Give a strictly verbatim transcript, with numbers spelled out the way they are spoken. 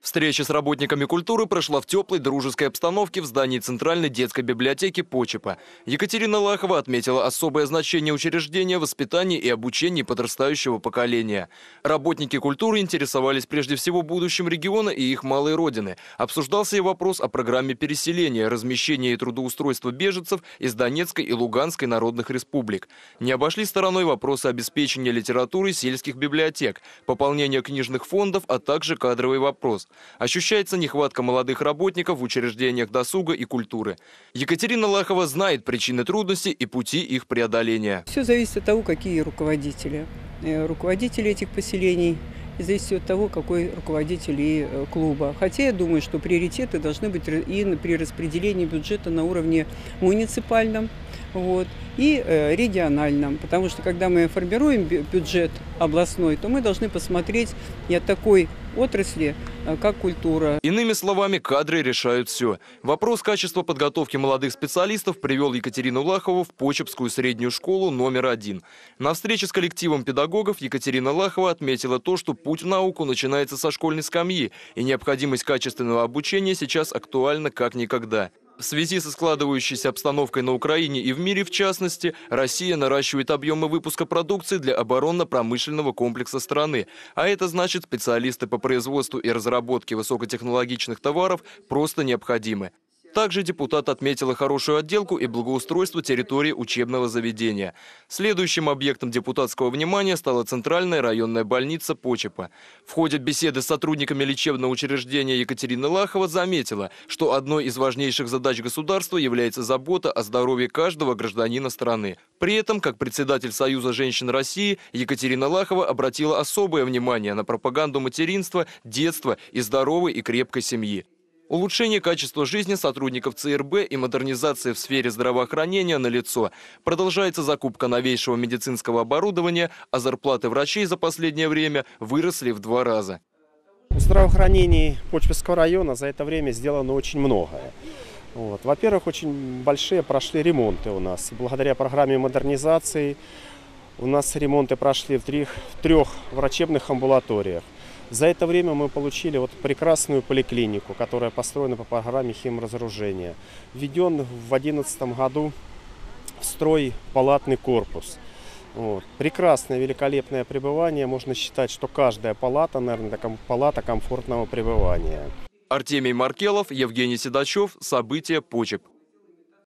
Встреча с работниками культуры прошла в теплой дружеской обстановке в здании Центральной детской библиотеки Почепа. Екатерина Лахова отметила особое значение учреждения в воспитании и обучении подрастающего поколения. Работники культуры интересовались прежде всего будущим региона и их малой родины. Обсуждался и вопрос о программе переселения, размещения и трудоустройства беженцев из Донецкой и Луганской народных республик. Не обошли стороной вопросы обеспечения литературой сельских библиотек, пополнения книжных фондов, а также кадровый вопрос. Ощущается нехватка молодых работников в учреждениях досуга и культуры. Екатерина Лахова знает причины трудностей и пути их преодоления. Все зависит от того, какие руководители. Руководители этих поселений зависит от того, какой руководитель и клуба. Хотя я думаю, что приоритеты должны быть и при распределении бюджета на уровне муниципальном, вот, и э, региональном. Потому что когда мы формируем бюджет областной, то мы должны посмотреть и от такой отрасли, как культура. Иными словами, кадры решают все. Вопрос качества подготовки молодых специалистов привел Екатерину Лахову в Почепскую среднюю школу номер один. На встрече с коллективом педагогов Екатерина Лахова отметила то, что путь в науку начинается со школьной скамьи, и необходимость качественного обучения сейчас актуальна как никогда. В связи со складывающейся обстановкой на Украине и в мире, в частности, Россия наращивает объемы выпуска продукции для оборонно-промышленного комплекса страны. А это значит, специалисты по производству и разработке высокотехнологичных товаров просто необходимы. Также депутат отметила хорошую отделку и благоустройство территории учебного заведения. Следующим объектом депутатского внимания стала Центральная районная больница Почепа. В ходе беседы с сотрудниками лечебного учреждения Екатерина Лахова заметила, что одной из важнейших задач государства является забота о здоровье каждого гражданина страны. При этом, как председатель Союза женщин России, Екатерина Лахова обратила особое внимание на пропаганду материнства, детства и здоровой и крепкой семьи. Улучшение качества жизни сотрудников ЦРБ и модернизация в сфере здравоохранения налицо. Продолжается закупка новейшего медицинского оборудования, а зарплаты врачей за последнее время выросли в два раза. В здравоохранении Почепского района за это время сделано очень многое. Вот. Во-первых, очень большие прошли ремонты у нас. Благодаря программе модернизации у нас ремонты прошли в трех, в трех врачебных амбулаториях. За это время мы получили вот прекрасную поликлинику, которая построена по программе химразоружения. Введен в две тысячи одиннадцатом году в строй палатный корпус. Вот. Прекрасное, великолепное пребывание. Можно считать, что каждая палата, наверное, это палата комфортного пребывания. Артемий Маркелов, Евгений Седачев. События Почеп.